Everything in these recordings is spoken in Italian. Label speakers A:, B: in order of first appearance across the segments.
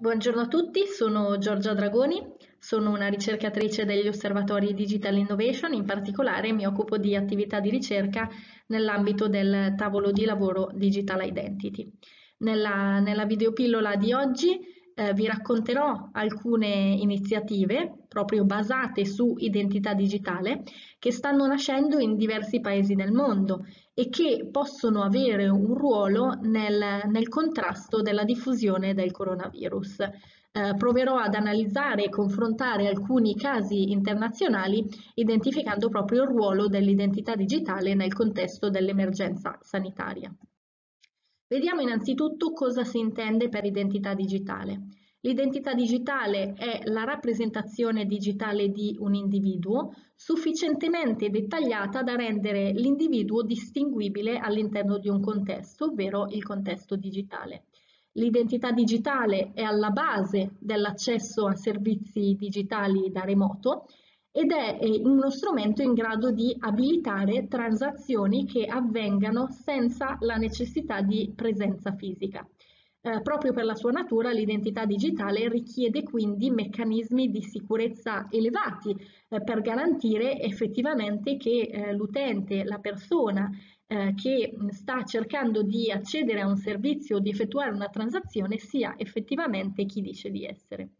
A: Buongiorno a tutti, sono Giorgia Dragoni, sono una ricercatrice degli osservatori Digital Innovation, in particolare mi occupo di attività di ricerca nell'ambito del tavolo di lavoro Digital Identity. Nella videopillola di oggi vi racconterò alcune iniziative proprio basate su identità digitale che stanno nascendo in diversi paesi del mondo e che possono avere un ruolo nel contrasto della diffusione del coronavirus. Proverò ad analizzare e confrontare alcuni casi internazionali identificando proprio il ruolo dell'identità digitale nel contesto dell'emergenza sanitaria. Vediamo innanzitutto cosa si intende per identità digitale. L'identità digitale è la rappresentazione digitale di un individuo sufficientemente dettagliata da rendere l'individuo distinguibile all'interno di un contesto, ovvero il contesto digitale. L'identità digitale è alla base dell'accesso a servizi digitali da remoto ed è uno strumento in grado di abilitare transazioni che avvengano senza la necessità di presenza fisica. Proprio per la sua natura l'identità digitale richiede quindi meccanismi di sicurezza elevati per garantire effettivamente che l'utente, la persona che sta cercando di accedere a un servizio o di effettuare una transazione sia effettivamente chi dice di essere.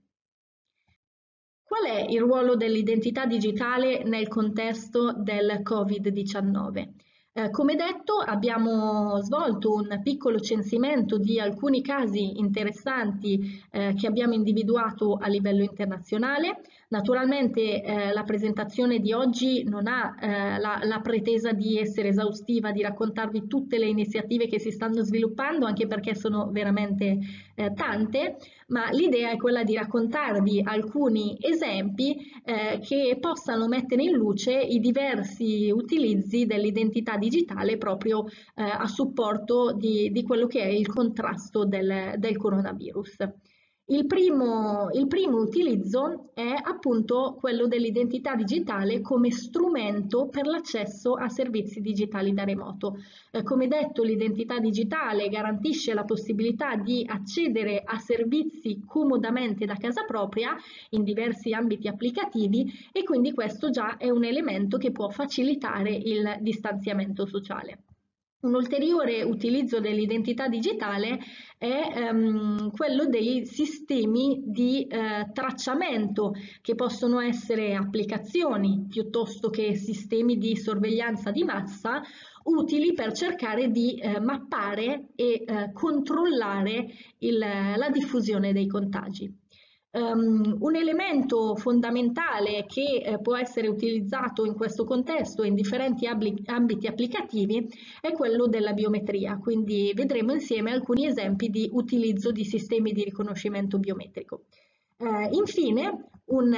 A: Qual è il ruolo dell'identità digitale nel contesto del Covid-19? Come detto, abbiamo svolto un piccolo censimento di alcuni casi interessanti che abbiamo individuato a livello internazionale. Naturalmente la presentazione di oggi non ha la pretesa di essere esaustiva, di raccontarvi tutte le iniziative che si stanno sviluppando, anche perché sono veramente tante, ma l'idea è quella di raccontarvi alcuni esempi che possano mettere in luce i diversi utilizzi dell'identità digitale proprio a supporto di quello che è il contrasto del coronavirus. Il primo utilizzo è appunto quello dell'identità digitale come strumento per l'accesso a servizi digitali da remoto. Come detto, l'identità digitale garantisce la possibilità di accedere a servizi comodamente da casa propria in diversi ambiti applicativi e quindi questo già è un elemento che può facilitare il distanziamento sociale. Un ulteriore utilizzo dell'identità digitale è quello dei sistemi di tracciamento, che possono essere applicazioni piuttosto che sistemi di sorveglianza di massa utili per cercare di mappare e controllare la diffusione dei contagi. Un elemento fondamentale che può essere utilizzato in questo contesto e in differenti ambiti applicativi è quello della biometria, quindi vedremo insieme alcuni esempi di utilizzo di sistemi di riconoscimento biometrico. Infine, un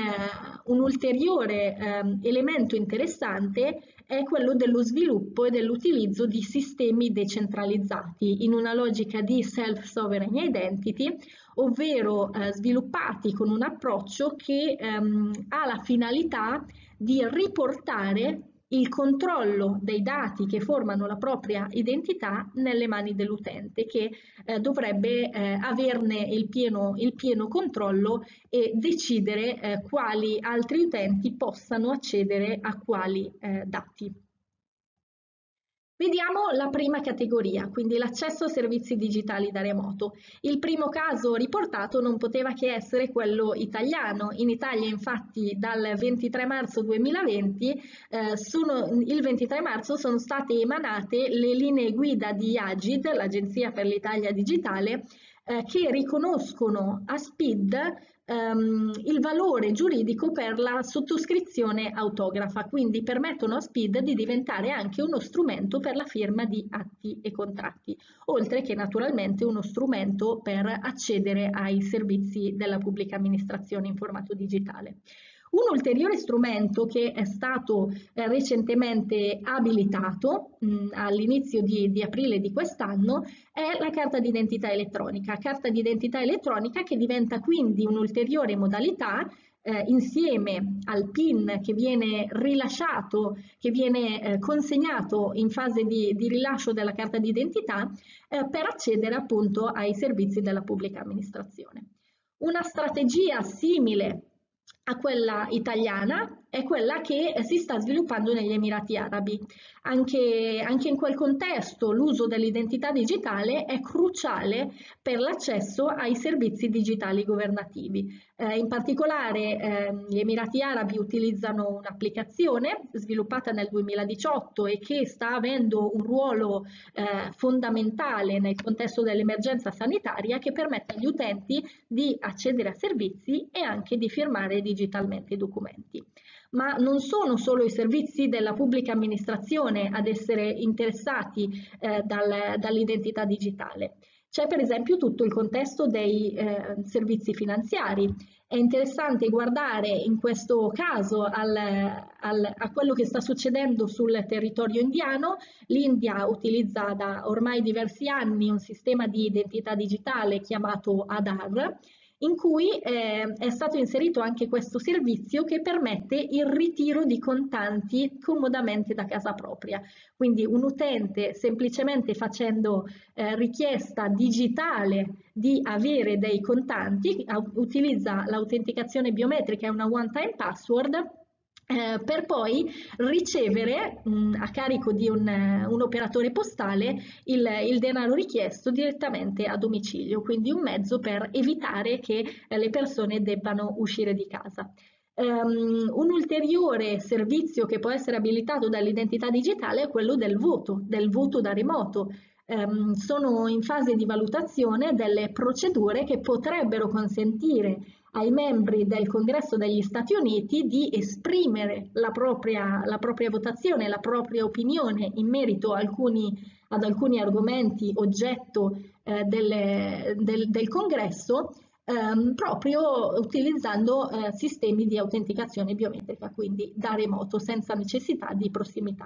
A: ulteriore elemento interessante è quello dello sviluppo e dell'utilizzo di sistemi decentralizzati in una logica di self-sovereign identity, ovvero sviluppati con un approccio che ha la finalità di riportare il controllo dei dati che formano la propria identità nelle mani dell'utente, che dovrebbe averne il pieno controllo e decidere quali altri utenti possano accedere a quali dati. Vediamo la prima categoria, quindi l'accesso a servizi digitali da remoto. Il primo caso riportato non poteva che essere quello italiano. In Italia, infatti, dal 23 marzo 2020, il 23 marzo sono state emanate le linee guida di Agid, l'Agenzia per l'Italia Digitale, che riconoscono a SPID il valore giuridico per la sottoscrizione autografa, quindi permettono a SPID di diventare anche uno strumento per la firma di atti e contratti, oltre che naturalmente uno strumento per accedere ai servizi della pubblica amministrazione in formato digitale. Un ulteriore strumento che è stato recentemente abilitato all'inizio di aprile di quest'anno è la carta d'identità elettronica che diventa quindi un'ulteriore modalità insieme al PIN che viene rilasciato, che viene consegnato in fase di rilascio della carta d'identità per accedere appunto ai servizi della pubblica amministrazione. Una strategia simile a quella italiana è quella che si sta sviluppando negli Emirati Arabi. Anche in quel contesto l'uso dell'identità digitale è cruciale per l'accesso ai servizi digitali governativi. In particolare gli Emirati Arabi utilizzano un'applicazione sviluppata nel 2018 e che sta avendo un ruolo fondamentale nel contesto dell'emergenza sanitaria, che permette agli utenti di accedere a servizi e anche di firmare digitalmente i documenti. Ma non sono solo i servizi della pubblica amministrazione ad essere interessati dall'identità digitale. C'è per esempio tutto il contesto dei servizi finanziari. È interessante guardare in questo caso a quello che sta succedendo sul territorio indiano. L'India utilizza da ormai diversi anni un sistema di identità digitale chiamato Aadhaar, in cui è stato inserito anche questo servizio che permette il ritiro di contanti comodamente da casa propria. Quindi un utente, semplicemente facendo richiesta digitale di avere dei contanti, utilizza l'autenticazione biometrica e una one-time password per poi ricevere a carico di un operatore postale il denaro richiesto direttamente a domicilio, quindi un mezzo per evitare che le persone debbano uscire di casa. Un ulteriore servizio che può essere abilitato dall'identità digitale è quello del voto da remoto. Sono in fase di valutazione delle procedure che potrebbero consentire ai membri del Congresso degli Stati Uniti di esprimere la propria votazione, la propria opinione in merito ad alcuni argomenti oggetto del Congresso, proprio utilizzando sistemi di autenticazione biometrica, quindi da remoto, senza necessità di prossimità.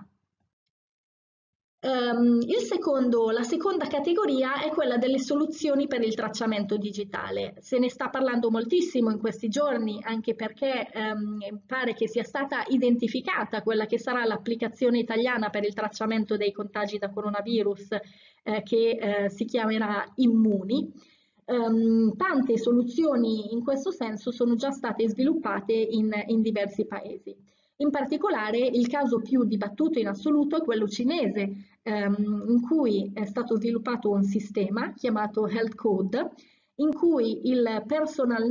A: La seconda categoria è quella delle soluzioni per il tracciamento digitale. Se ne sta parlando moltissimo in questi giorni, anche perché pare che sia stata identificata quella che sarà l'applicazione italiana per il tracciamento dei contagi da coronavirus, che si chiamerà Immuni. Tante soluzioni in questo senso sono già state sviluppate in diversi paesi. In particolare il caso più dibattuto in assoluto è quello cinese, in cui è stato sviluppato un sistema chiamato Health Code, in cui il personal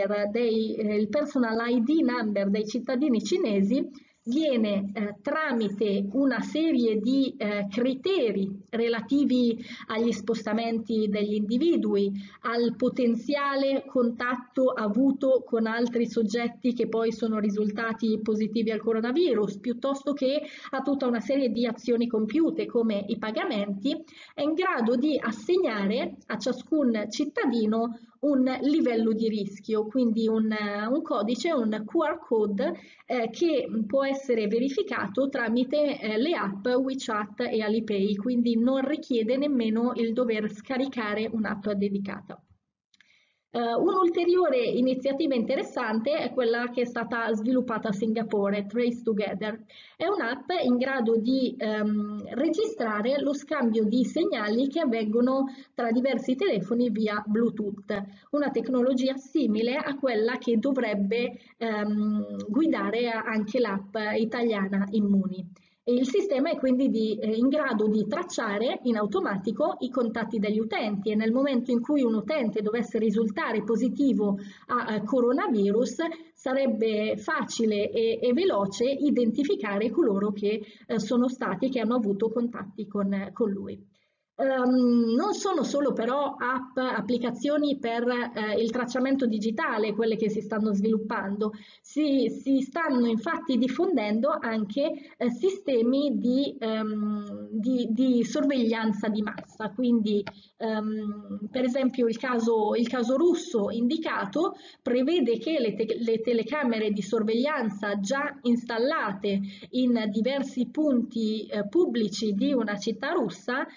A: ID number dei cittadini cinesi viene tramite una serie di criteri relativi agli spostamenti degli individui, al potenziale contatto avuto con altri soggetti che poi sono risultati positivi al coronavirus, piuttosto che a tutta una serie di azioni compiute come i pagamenti, è in grado di assegnare a ciascun cittadino un livello di rischio, quindi un codice, un QR code che può essere verificato tramite le app WeChat e Alipay, quindi non richiede nemmeno il dover scaricare un'app dedicata. Un'ulteriore iniziativa interessante è quella che è stata sviluppata a Singapore, Trace Together. È un'app in grado di registrare lo scambio di segnali che avvengono tra diversi telefoni via Bluetooth, una tecnologia simile a quella che dovrebbe guidare anche l'app italiana Immuni. Il sistema è quindi in grado di tracciare in automatico i contatti degli utenti, e nel momento in cui un utente dovesse risultare positivo a coronavirus sarebbe facile e veloce identificare coloro che che hanno avuto contatti con lui. Non sono solo però applicazioni per il tracciamento digitale quelle che si stanno sviluppando, si stanno infatti diffondendo anche sistemi di sorveglianza di massa, quindi per esempio il caso russo indicato prevede che le telecamere di sorveglianza già installate in diversi punti pubblici di una città russa vengano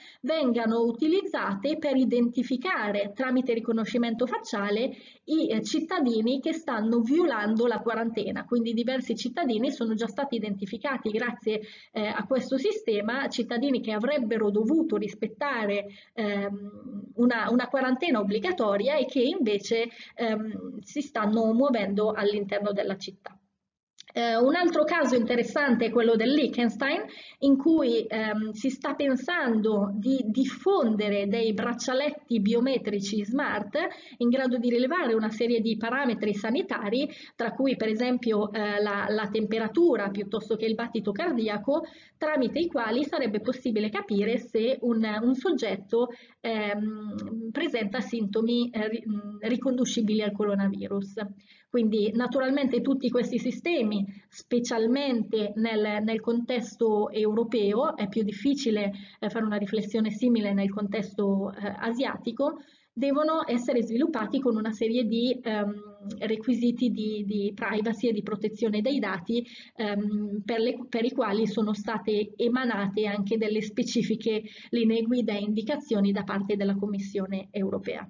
A: vengano utilizzate per identificare tramite riconoscimento facciale i cittadini che stanno violando la quarantena. Quindi diversi cittadini sono già stati identificati grazie a questo sistema, cittadini che avrebbero dovuto rispettare una quarantena obbligatoria e che invece si stanno muovendo all'interno della città. Un altro caso interessante è quello del Liechtenstein, in cui si sta pensando di diffondere dei braccialetti biometrici smart in grado di rilevare una serie di parametri sanitari, tra cui per esempio la temperatura piuttosto che il battito cardiaco, tramite i quali sarebbe possibile capire se un soggetto presenta sintomi riconducibili al coronavirus. Quindi naturalmente tutti questi sistemi, specialmente nel contesto europeo, è più difficile fare una riflessione simile nel contesto asiatico, devono essere sviluppati con una serie di requisiti di privacy e di protezione dei dati per i quali sono state emanate anche delle specifiche linee guida e indicazioni da parte della Commissione europea.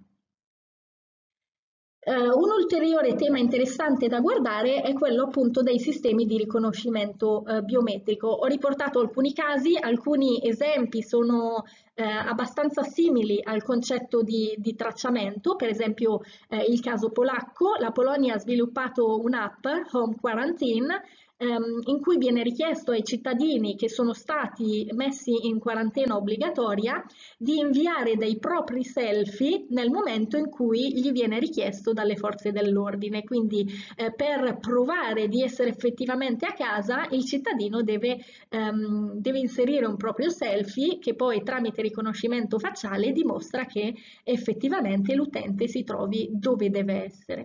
A: Un ulteriore tema interessante da guardare è quello appunto dei sistemi di riconoscimento biometrico. Ho riportato alcuni casi, alcuni esempi sono abbastanza simili al concetto di tracciamento, per esempio il caso polacco. La Polonia ha sviluppato un'app, Home Quarantine, in cui viene richiesto ai cittadini che sono stati messi in quarantena obbligatoria di inviare dei propri selfie nel momento in cui gli viene richiesto dalle forze dell'ordine. Quindi per provare di essere effettivamente a casa, il cittadino deve inserire un proprio selfie che poi tramite riconoscimento facciale dimostra che effettivamente l'utente si trovi dove deve essere.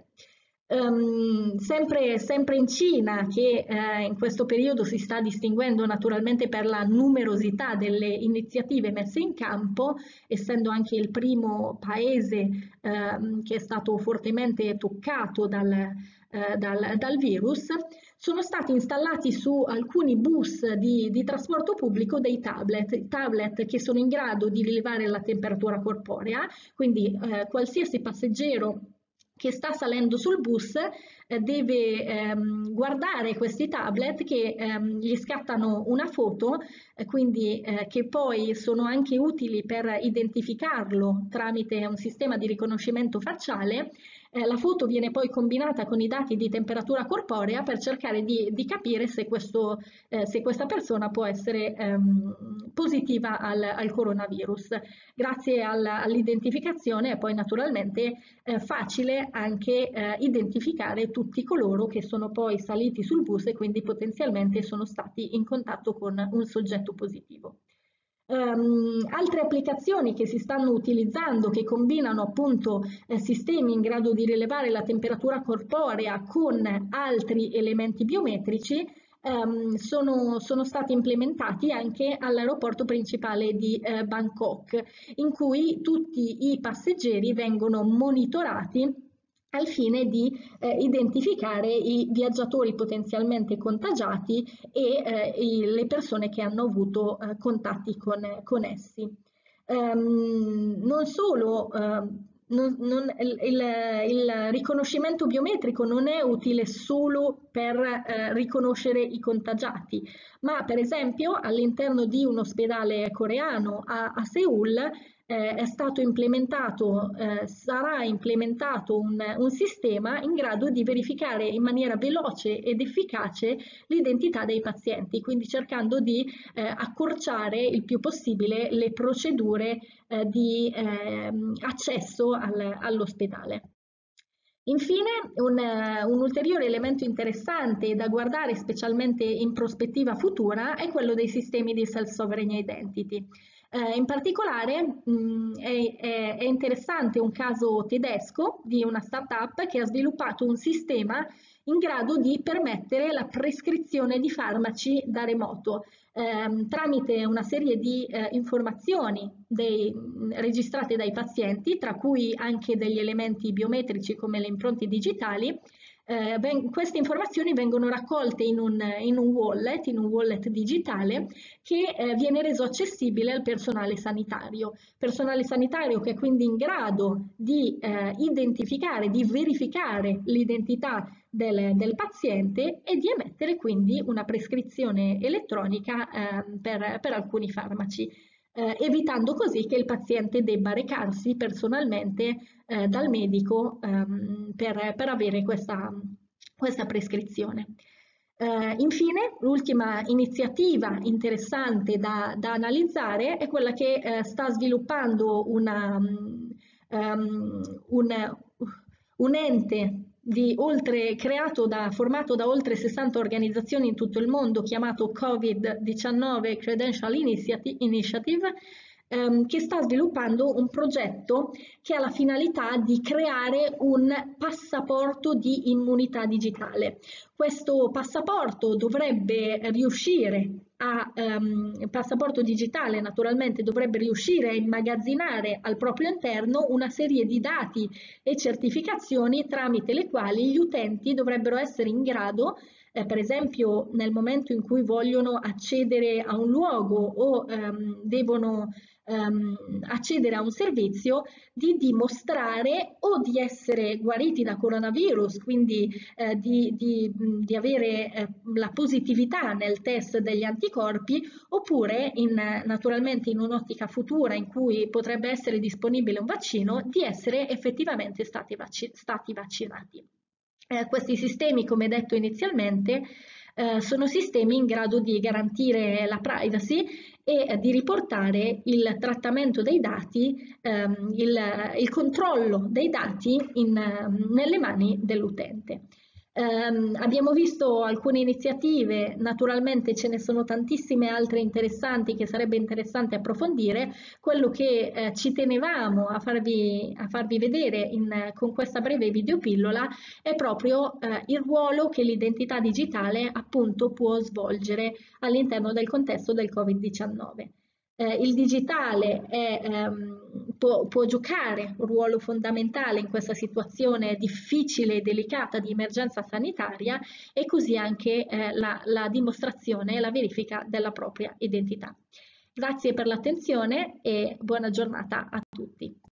A: Sempre in Cina, che in questo periodo si sta distinguendo naturalmente per la numerosità delle iniziative messe in campo, essendo anche il primo paese che è stato fortemente toccato dal virus, sono stati installati su alcuni bus di trasporto pubblico dei tablet che sono in grado di rilevare la temperatura corporea, quindi qualsiasi passeggero che sta salendo sul bus deve guardare questi tablet che gli scattano una foto, quindi che poi sono anche utili per identificarlo tramite un sistema di riconoscimento facciale. La foto viene poi combinata con i dati di temperatura corporea per cercare di capire se questa persona può essere positiva al coronavirus. Grazie all'identificazione è poi naturalmente facile anche identificare tutti coloro che sono poi saliti sul bus e quindi potenzialmente sono stati in contatto con un soggetto positivo. Altre applicazioni che si stanno utilizzando, che combinano appunto sistemi in grado di rilevare la temperatura corporea con altri elementi biometrici, sono stati implementati anche all'aeroporto principale di Bangkok, in cui tutti i passeggeri vengono monitorati al fine di identificare i viaggiatori potenzialmente contagiati e le persone che hanno avuto contatti con essi. Non solo, il riconoscimento biometrico non è utile solo per riconoscere i contagiati, ma per esempio all'interno di un ospedale coreano a Seul è stato implementato, sarà implementato un sistema in grado di verificare in maniera veloce ed efficace l'identità dei pazienti, quindi cercando di accorciare il più possibile le procedure di accesso all'ospedale. Infine, un ulteriore elemento interessante da guardare, specialmente in prospettiva futura, è quello dei sistemi di self-sovereign identity. In particolare è interessante un caso tedesco di una startup che ha sviluppato un sistema in grado di permettere la prescrizione di farmaci da remoto tramite una serie di informazioni registrate dai pazienti, tra cui anche degli elementi biometrici come le impronte digitali. Queste informazioni vengono raccolte in un wallet digitale che viene reso accessibile al personale sanitario che è quindi in grado di identificare, di verificare l'identità del paziente e di emettere quindi una prescrizione elettronica per alcuni farmaci, evitando così che il paziente debba recarsi personalmente dal medico per avere questa prescrizione. Infine, l'ultima iniziativa interessante da analizzare è quella che sta sviluppando un ente formato da oltre 60 organizzazioni in tutto il mondo, chiamato Covid-19 Credential Initiative, che sta sviluppando un progetto che ha la finalità di creare un passaporto di immunità digitale. Questo passaporto dovrebbe riuscire passaporto digitale naturalmente dovrebbe riuscire a immagazzinare al proprio interno una serie di dati e certificazioni tramite le quali gli utenti dovrebbero essere in grado, per esempio nel momento in cui vogliono accedere a un luogo o devono accedere a un servizio, di dimostrare o di essere guariti da coronavirus, quindi di avere la positività nel test degli anticorpi, oppure naturalmente in un'ottica futura in cui potrebbe essere disponibile un vaccino, di essere effettivamente stati vaccinati. Questi sistemi, come detto inizialmente, sono sistemi in grado di garantire la privacy e di riportare il trattamento dei dati, il controllo dei dati nelle mani dell'utente. Abbiamo visto alcune iniziative, naturalmente ce ne sono tantissime altre interessanti che sarebbe interessante approfondire. Quello che ci tenevamo a farvi vedere con questa breve videopillola è proprio il ruolo che l'identità digitale appunto può svolgere all'interno del contesto del Covid-19. Il digitale può giocare un ruolo fondamentale in questa situazione difficile e delicata di emergenza sanitaria e così anche la dimostrazione e la verifica della propria identità. Grazie per l'attenzione e buona giornata a tutti.